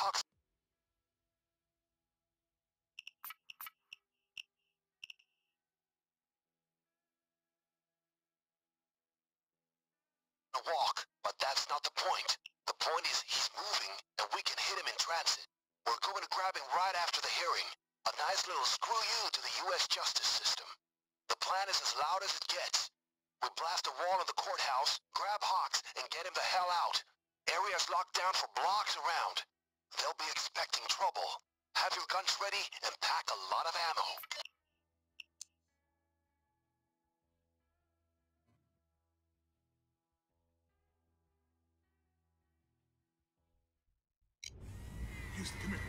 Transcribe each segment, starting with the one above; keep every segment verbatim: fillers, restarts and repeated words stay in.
Hoxton. Walk, but that's not the point. The point is he's moving, and we can hit him in transit. We're going to grab him right after the hearing. A nice little screw you to the U S justice system. The plan is as loud as it gets. We blast a wall in the courthouse, grab Hox, and get him the hell out. Area's locked down for blocks around. They'll be expecting trouble. Have your guns ready and pack a lot of ammo. Houston, come here.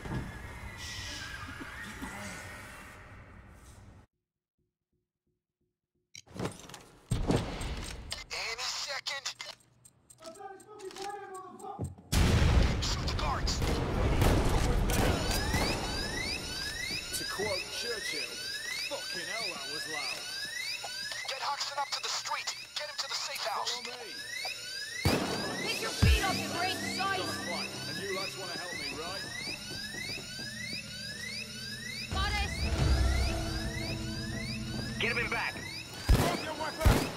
Any second. Shoot the guards. To quote Churchill, fucking hell that was loud. Get Hoxton up to the street. Get him to the safe house. Follow me. Pick your feet up, you great size! And you lads want to help me, right? Got it! Get him in back. Drop your weapon!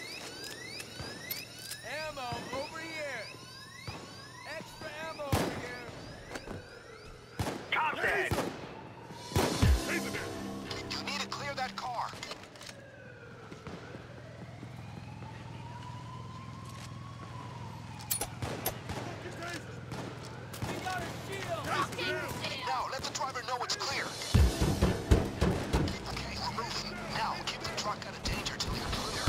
Ammo over here! Extra ammo over here! Cops ahead. Taser there! You need to clear that car. We got a shield! Now, let the driver know it's clear. Okay, we're moving. Now, keep the truck out of danger till you're clear.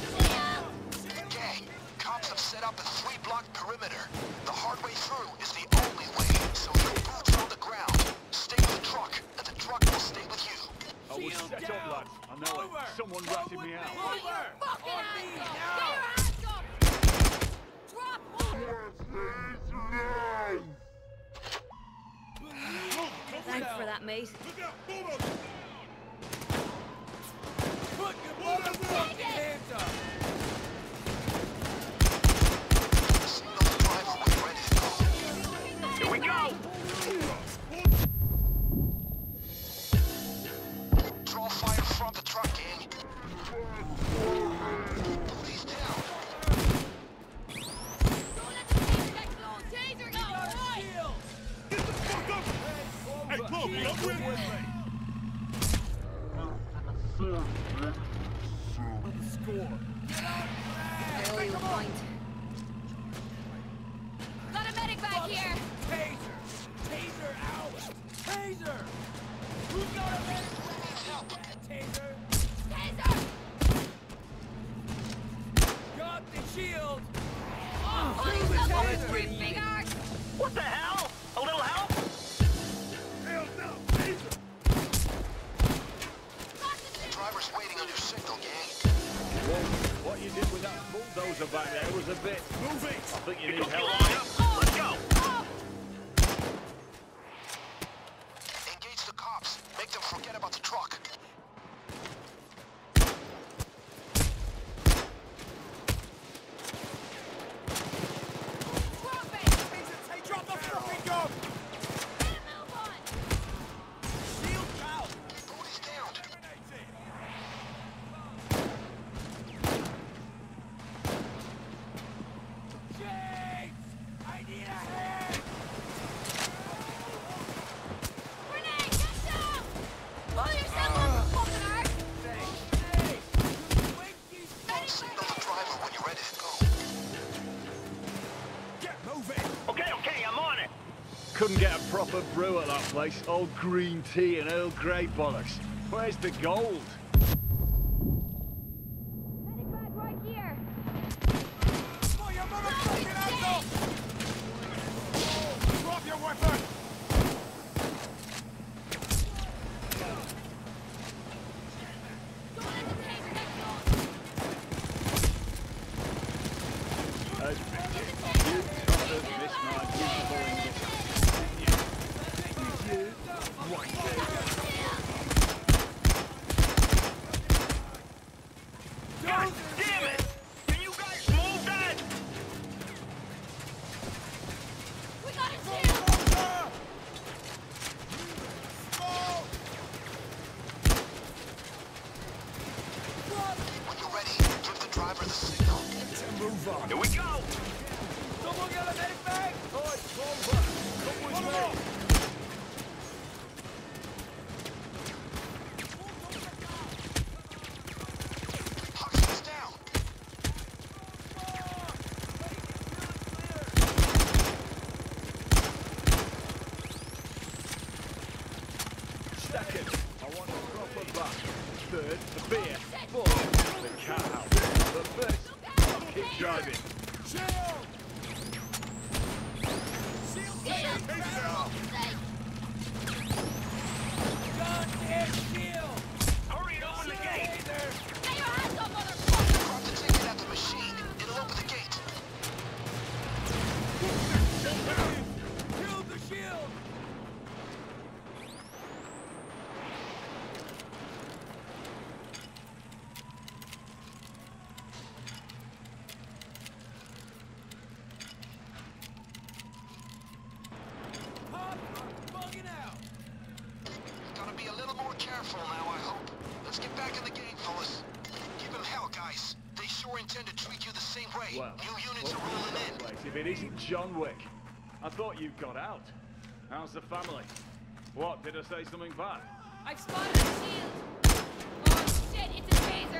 Gang, cops have set up a three-block perimeter. The hard way through is the only way, so your boots on the ground. Stay with the truck, and the truck will stay with you. I was Shield set down. up, lads. I know Over. it. Someone Go ratted with me out. me. Put your Over. fucking On hands me up! now. Get your hands up! Drop! Thanks for that, mate. Look out! Move up! Put your motherfucking hands up! Signal the driver when you're ready to go. Here we go! Draw fire from the truck, gang. He's down. Don't let the taser get close! Taser go! Right! Shield! Get the fuck up! Hey, Chloe, Shield come with me. Score! Get on fast! Barely Come a on! point. Got a medic back here! Taser! Taser out! Taser! Who's got a medic? Help. Taser! Taser! Got the shield! Oh, Through he's the up on his taser. three fingers! What the hell? A little help? Hell no! Taser! Got the taser! Driver's waiting on your signal, gang. Whoa, what you did with that bulldozer back there was a bit... Move it! I think you need help. Oh, Let's go. oh. Engage the cops. Make them forget about the truck. Drop it! Taser, take drop the fucking gun! Get a move on! Shield out! Booty's down. James! I need a hand! Grenade, get down! Pull yourself up, fucking hard! Thanks! Hey! Wake these Signal the driver when you're ready to go. Get moving! Okay, okay, I'm on it. Couldn't get a proper brew at that place. All green tea and Earl Grey bollocks. Where's the gold? Medic bag right here! Pull your motherfucking hands up! Drop your weapon! Don't let the taser get close! As bitches. You can't have missed my beautiful English. Right there. God damn it! Can you guys move that? We got a shield! Second, I want a proper bath. Third, the beer. Fourth, the cat house. But first, keep driving. Shield! Shield! Shield! Shield! Safe! Gun and shield! Hurry and open the gate! Taser! Get your hands up, motherfucker! Drop the ticket at the machine. It'll open the gate. Kill the shield! Pop are bugging out! Gotta be a little more careful now, I hope. Let's get back in the game, fellas. Give him hell, guys. They sure intend to treat you the same way. Well, New units what are rolling in. place if it isn't John Wick? I thought you got out. How's the family? What, did I say something bad? I've spotted a shield! Oh shit, it's a taser!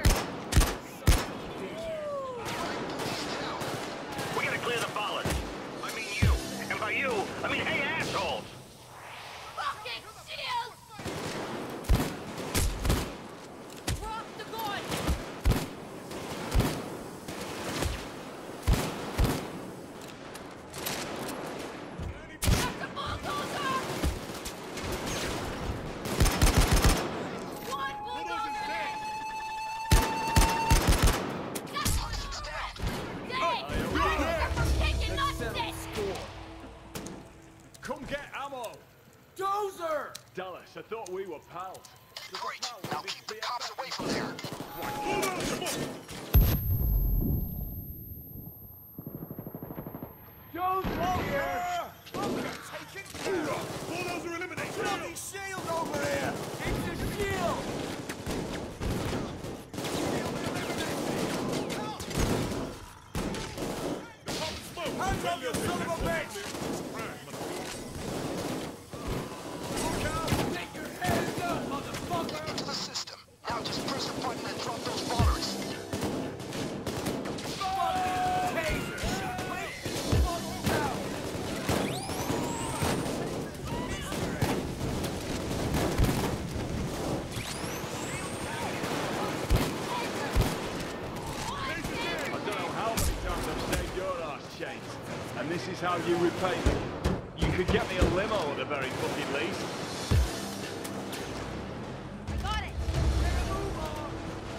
We gotta clear the bollards. I mean you. And by you, I mean hey assholes! Fucking shield! Drop the gun! That's a bulldozer! One bulldozer dead! That's Hoxton's down. dead! They're from taking nuts! Come get ammo! Dozer! Dallas, I thought we were pals. Great. Now keep the cops away from there. Dozer here! Taken care of! Bulldozer eliminated! Bloody shield over here! It's a shield! Hands up, you son of a bitch! Look out! Take your hands up, motherfucker! Into the system. Now just press a button and drop those bollards. Taser! Wait! Fuck out! I don't know how many times I've saved your ass, Chains. And this is how you repay me. You could get me a limo at the very fucking least. I got it! Move on!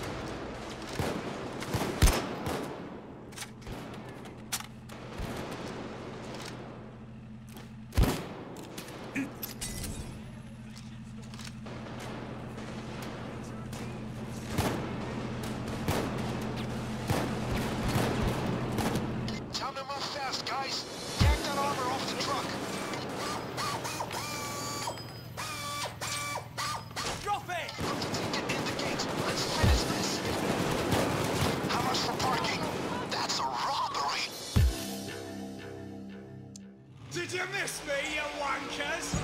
Time to move fast, guys. Yank that armor off the truck. Drop it! Put the ticket in the gate. Let's finish this. How much for parking? That's a robbery. Did you miss me, you wankers?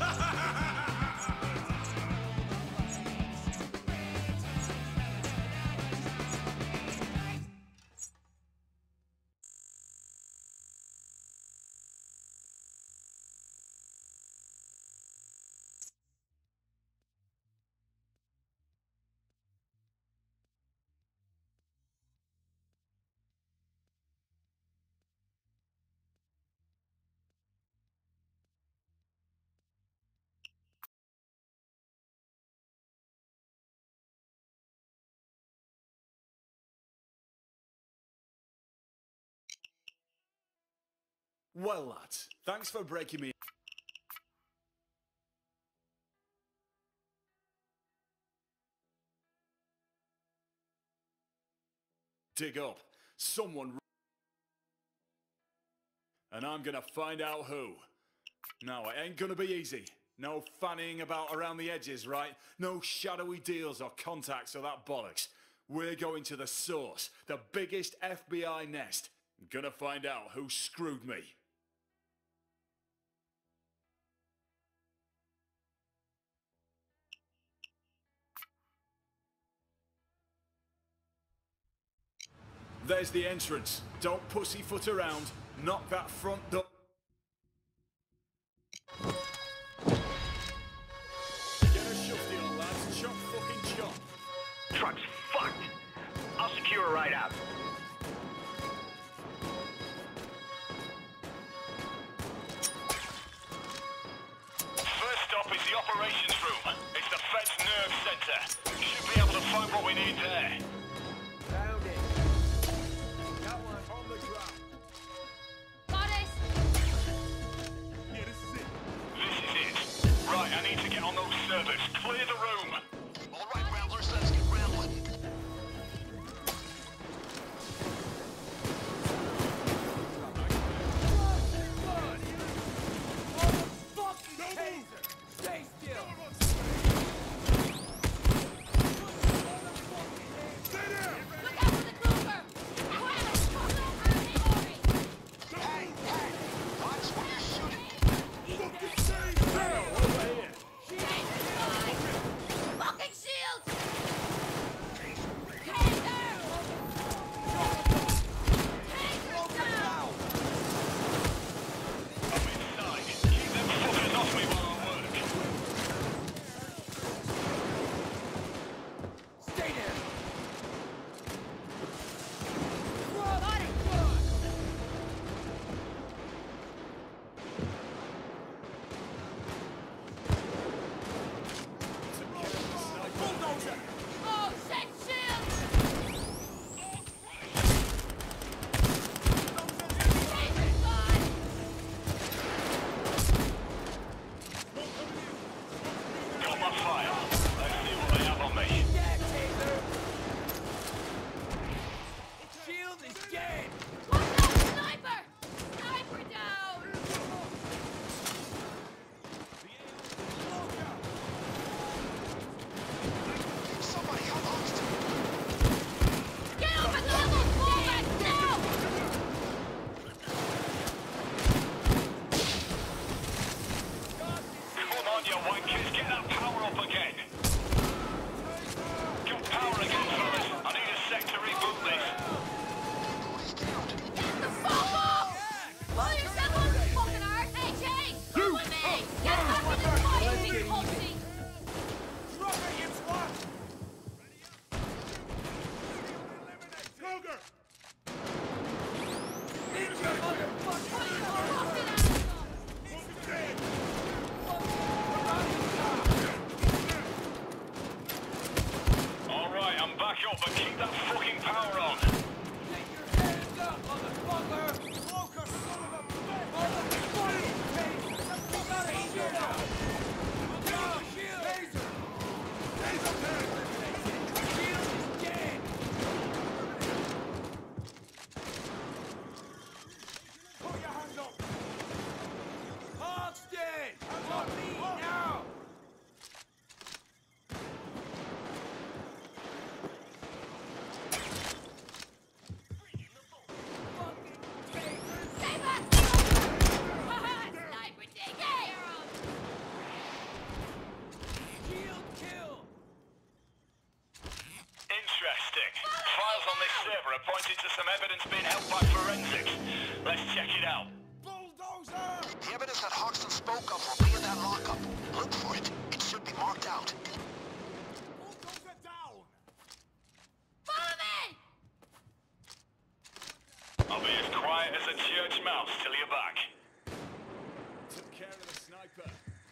Well, lads, thanks for breaking me. Dig up. Someone. And I'm gonna find out who. No, it ain't gonna be easy. No fannying about around the edges, right? No shadowy deals or contacts or that bollocks. We're going to the source, the biggest F B I nest. I'm gonna find out who screwed me. There's the entrance. Don't pussyfoot around. Knock that front door. Get a is the operations room. It's the Fed's nerve center. Should be able to find what we need there. Found it. Got one on the ground. Got it. Yeah, this is it. This is it. Right, I need to get on those servers. Clear the room. All right, Ramblers, let's get rambling. Stay still. Look out for the cruiser. Quiet. Hey, hey! Watch where you're shooting. Fucking shields. Taser. Taser down. I'm inside. Keep them fuckers off me while I work. Stay there. Got it. Bulldozer. Oh, shit, shields. Taser's gone. Got my file. Let's see what they have on me. Dead, Taser. Shield is dead. Watch out, sniper. Sniper down. Somebody help Hoxton. Get up and level four back now. Come on, you wankers. Get that power up again. Got power again, fellas. I need a sec to reboot this. Who's down? Get the fuck up. Pull yourself on the fucking arse. Hey, Jay. Come with me. Get back in the fight, you big pussy. Drop it, you twat. Ninja motherfucker. Fucking asshole. All right, I'm back up, but keep that fucking power on. Get your hands up, motherfucker! Smoker, son of a bitch! Motherfucker! Taser! You gotta shoot out! Down! Shield! Taser! Taser dead! Shield is dead! Put your hands up! Hoxton! On me now! Fucking taser! Stay back. Sniper, take care of. Shield kill! Interesting. Files on this server are pointing to some evidence being held by forensics. Let's check it out. Bulldozer! The evidence that Hoxton spoke of will be in that lockup. Look for it. It should be marked out. Bulldozer down! Follow me. I'll be as quiet as a church mouse till you're back. Took care of the sniper.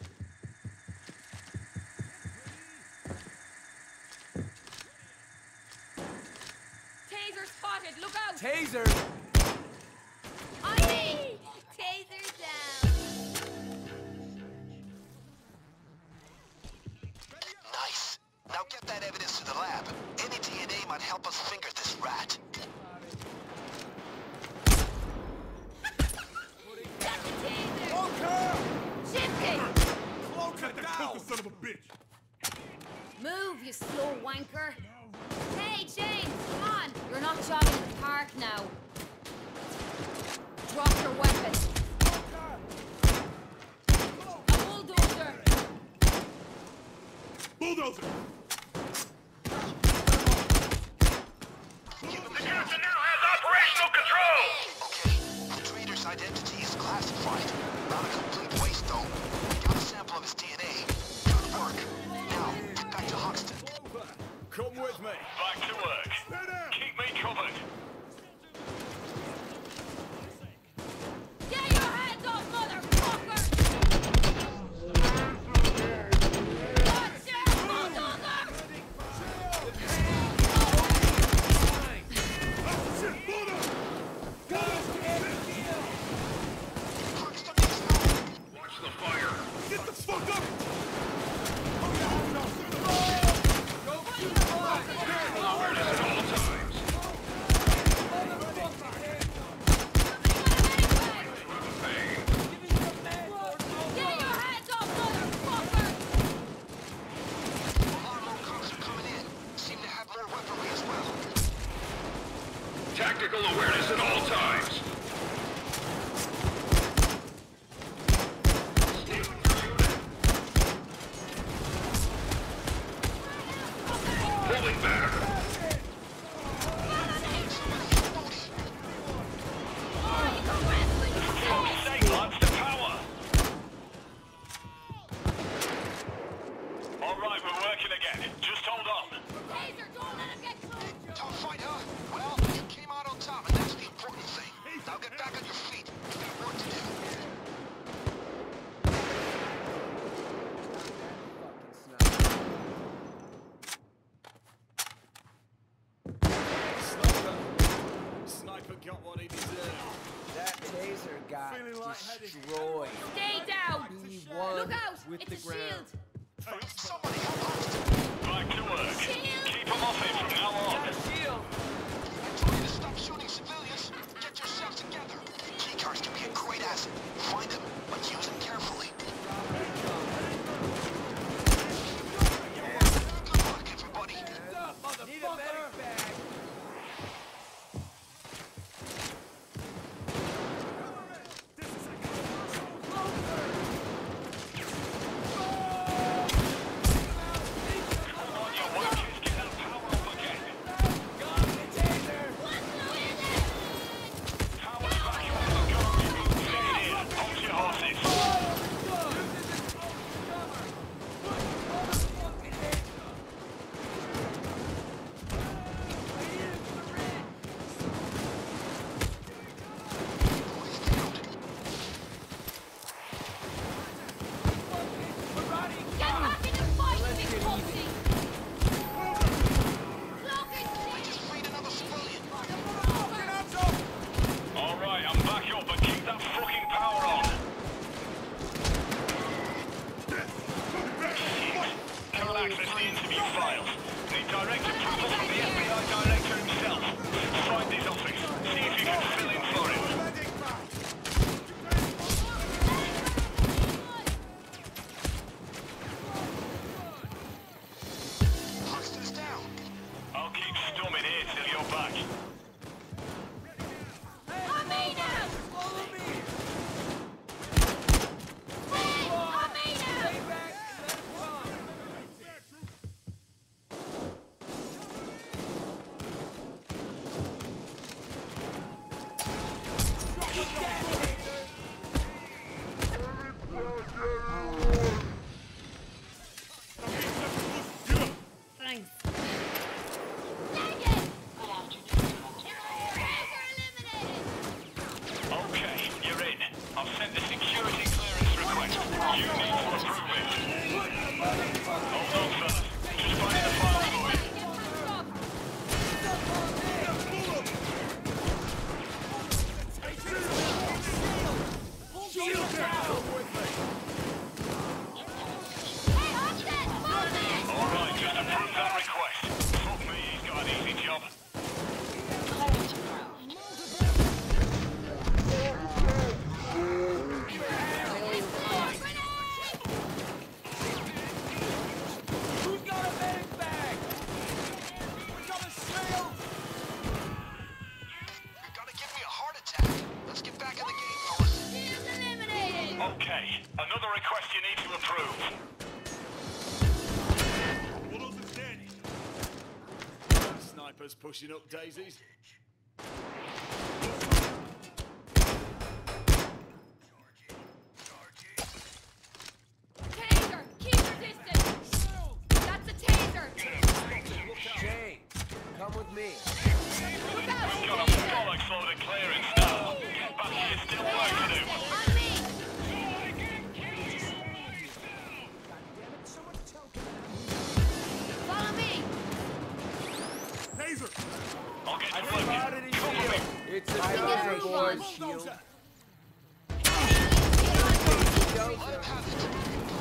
Taser spotted. Look out. Taser! On me. Taser down. Nice. Now get that evidence to the lab. Any D N A might help us finger this rat. Got the taser. Smoker! Shift it. Smoker down! Son of a bitch! Move, you slow wanker. Hey, James, come on. You're not jogging in the park now. Drop your weapon. A bulldozer. Bulldozer! The captain now has operational control! Okay, the trader's identity is classified. Not a complete waste, though. We got a sample of his D N A. Good work. Now, get back to Hoxton. Come with me. Back to work. Keep me covered. Get your hands off, motherfucker! Get the fuck up! Awareness at all times. Get your hands off, motherfucker! More cops are coming in. Seem to have more weaponry as well. Tactical awareness at all times. Pulling back. Fuck's sake, lads, the power. All right, we're working again. Just hold on. Taser, don't let him get close! Tough fight, huh? Well, you came out on top, and that's the important thing. Now get back on your feet. You've got work to do. Sniper. Sniper got what he deserved. That taser got Feeling lightheaded. destroyed. Stay down! He won Look out! with It's the a ground. shield! Somebody help Hoxton. Back to work. Shield! Keep them off him from now on. Shield. I told you to stop shooting civilians. Get yourself together. Key cards can be a great asset. Find them, but use them carefully. Good luck, everybody. Hands up, motherfucker! Need a medic bag. Come on, you workers, get that power up again. Got the taser. Power's back on the go. Stay in. Hold your horses. Get back in the fight, you big pussy! Look at Just freed another civilian. All right, I'm back up, but keep that fucking power on. Shit. Can't access the interview files. Need direct approval from the F B I director himself. Find his office. See if you can fill in for him. Hoxton's down. I'll keep stumming here till you're back. On me now! Follow me. Hey, on me now! Stay back and let him run. Thanks. Dang it! Taser eliminated! Okay, you're in. I've sent the security clearance request. You need to approve it. Hold on, fellas. Just finding the file for you. Get patched up! Shield down. Hey, Hoxton! Move it! All right, just approve that request. Fuck me, he's got an easy job. Who's got a medic bag? We got a shield. You're gonna give me a heart attack. Let's get back in the game, fellas. Shield eliminated! Okay, another request you need to approve. Snipers pushing up daisies. Taser! Keep your distance! That's a taser! Jane, come with me. Look out! We've got a bollocks load of clearance now. Get back here, still work to do. On me! Follow me! I'll get I to work. spotted his Cover me. shield. It's a get a dozer move board on. shield. Let him have it.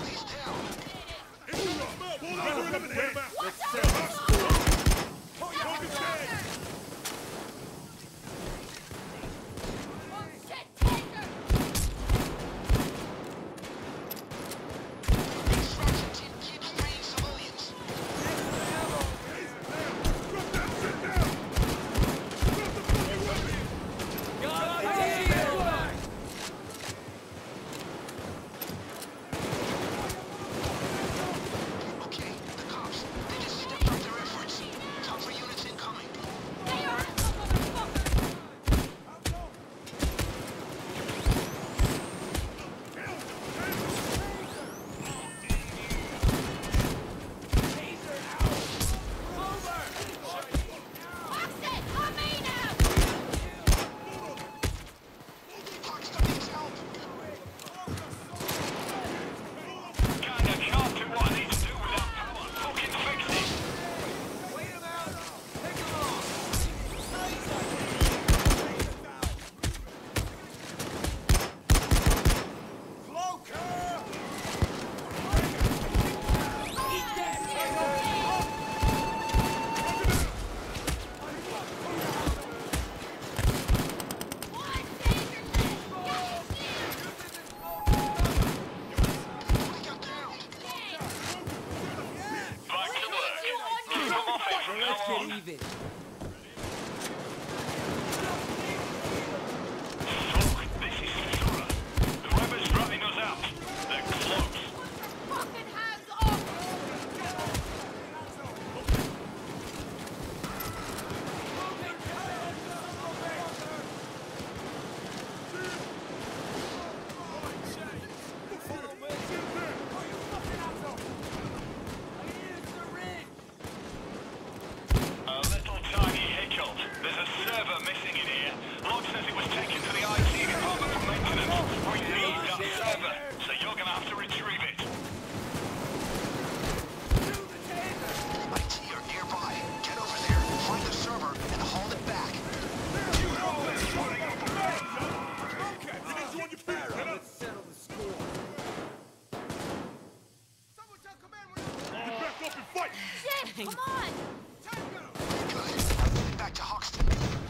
Come on! Good. Now get it back to Hoxton.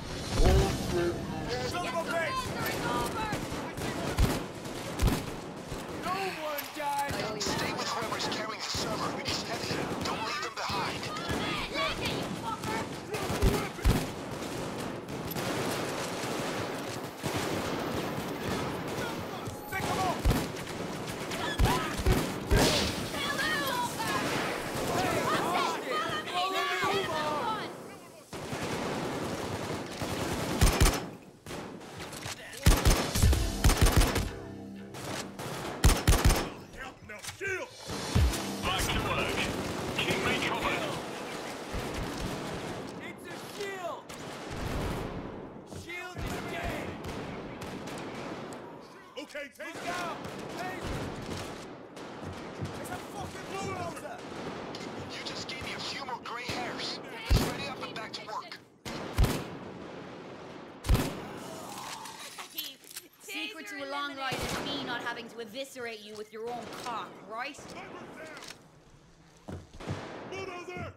Son of a bitch! Surrender's over! No one died! Stay with whoever's carrying the server. It's heavy. Don't leave them behind. Leg it, you fucker! Stick 'em up! Hell no! Hey, What's it? Hoxton! Follow me now! Move on! Come on! Back to work. Keep me covered. It's a shield! Shield is dead! Okay, take Look out! Hey! It's a fucking bulldozer! You just gave me a few more gray hairs. Let's ready up and back to work. Secret to a long ride is me not having to eviscerate you with your own cock, right? Bulldozer!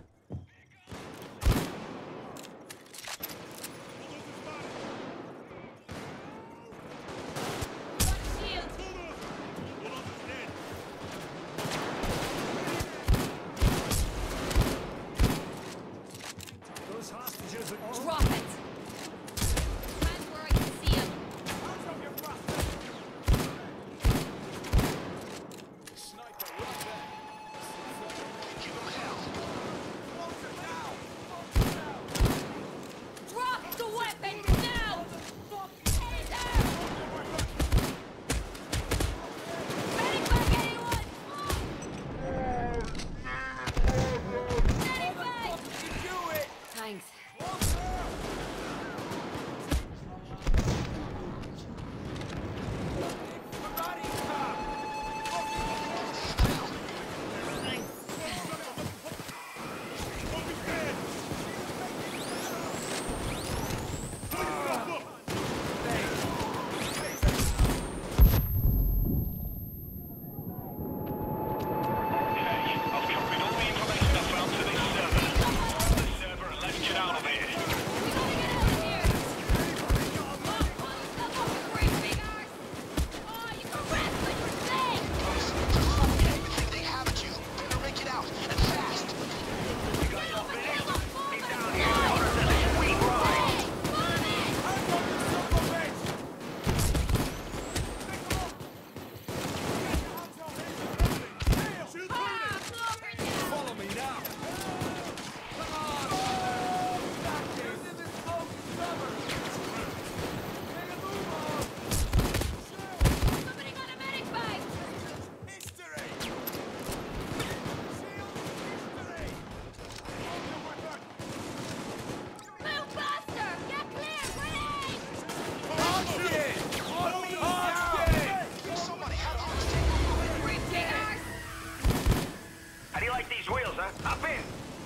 Shield! Bulldozer's dead. Those hostages are all... Drop it! Stand where I can see him. Sniper right there. Give them hell. Drop the weapon now! Taser! Medic bag, anyone! Medic bag! You do it! Thanks. Karate chop! Okay, I've copied all the information I found to this server. Find the server and let's get out of here. We gotta get out of here! Oh, oh, the fucking great big arse! Oh, you can rest when you're playing! Everything they have at you. Better make it out. And fast. Get over here, look forward! Sweet ride! Mommy! I'm going to son of a bitch! Ah, blockers down! Follow me now. Back there! In this smoke and cover! Make a move on! Somebody got a medic bag! History! Shield history! Move faster! Get clear! Grenade! Hoxton! Hoxton! Somebody have Hoxton. Great big arse! How do you like these wheels, huh? Hop in!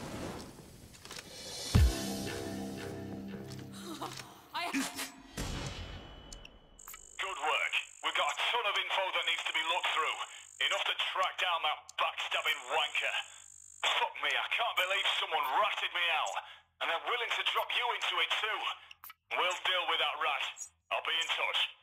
I... Good work. We've got a ton of info that needs to be looked through. Enough to track down that backstabbing wanker. Fuck me, I can't believe someone ratted me out. And they're willing to drop you into it too. We'll deal with that rat. I'll be in touch.